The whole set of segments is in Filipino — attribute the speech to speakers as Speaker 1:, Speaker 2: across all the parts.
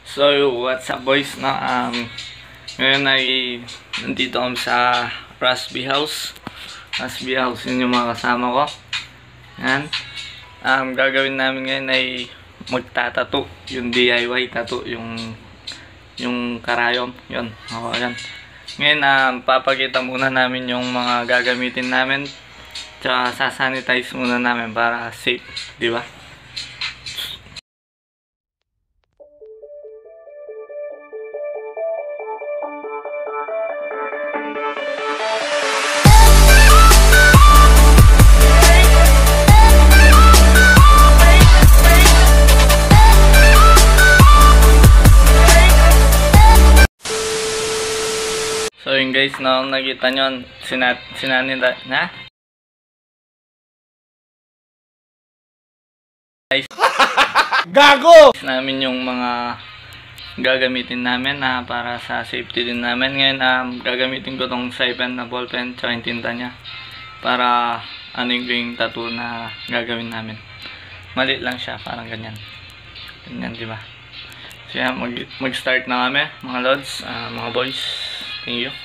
Speaker 1: So, what's up boys? Ngayon ay nandito kami sa Rasby House. Rasby House, yun yung mga kasama ko. Yan. Gagawin namin ngayon ay magtatato. Yung DIY tattoo, yung karayom. Yun, yan. Ngayon, papakita muna namin yung mga gagamitin namin. Tsaka sasanitize muna namin para safe, di ba? So yun guys, nakita nyo, sinanita na? Guys, gago! Namin yung mga gagamitin namin para sa safety din namin. Ngayon, gagamitin ko tong 7 na ballpen tsaka yung tinta nya para yung tattoo na gagawin namin. Maliit lang siya, parang ganyan. Ganyan, diba? So yan, mag-start na kami, mga lods, mga boys. Thank you.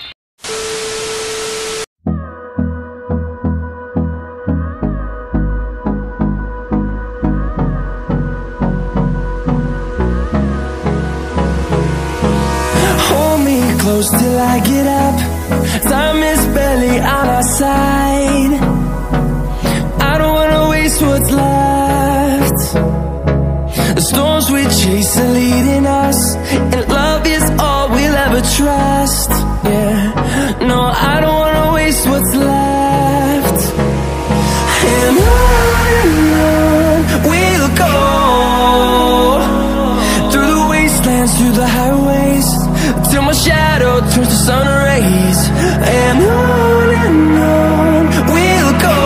Speaker 2: Hold me close till I get up. Time is barely on our side. I don't wanna waste what's left. The storms we chase are leading us, and love is all we'll ever trust. Yeah, no, I don't wanna waste what's left. And on we'll go, through the wastelands, through the highways, till my shadow turns to sun rays. And on we'll go,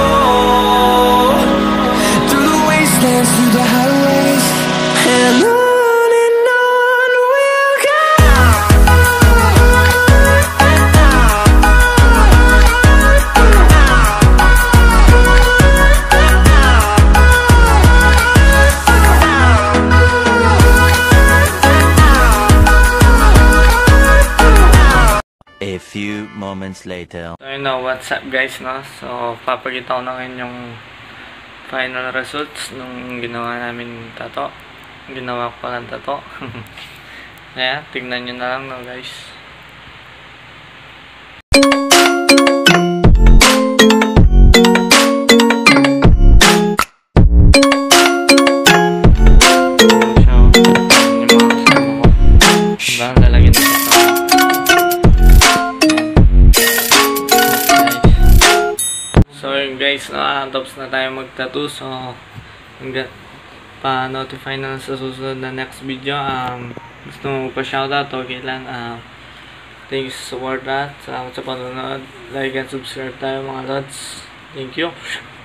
Speaker 2: through the wastelands, through the highways, and on we'll go.
Speaker 3: A few moments later.
Speaker 1: So you know, what's up guys, no? So, papakita ko na ngayon yung final results nung ginawa namin tato. Ginawa ko pa ng tato. Kaya, tignan nyo na lang, no guys. So yun guys, tapos na tayo mag-tattoo. So pa-notify na sa susunod na next video. Gusto mo pa-shoutout, okay lang. Thank you sa support at sa panonood. Like and subscribe tayo mga lods. Thank you.